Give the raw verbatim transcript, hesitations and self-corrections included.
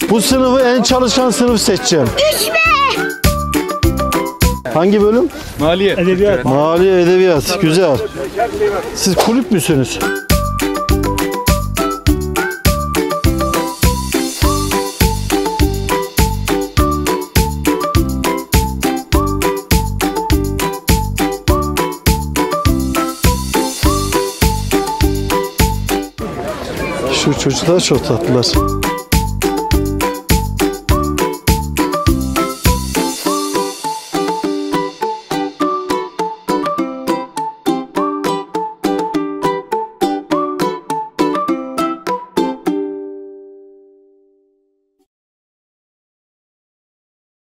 Bu sınıfı en çalışkan sınıf seçeceğim. Üç be. Hangi bölüm? Maliye. Edebiyat. Maliye edebiyat. Güzel. Siz kulüp müsünüz? Şu çocuklar çok tatlılar.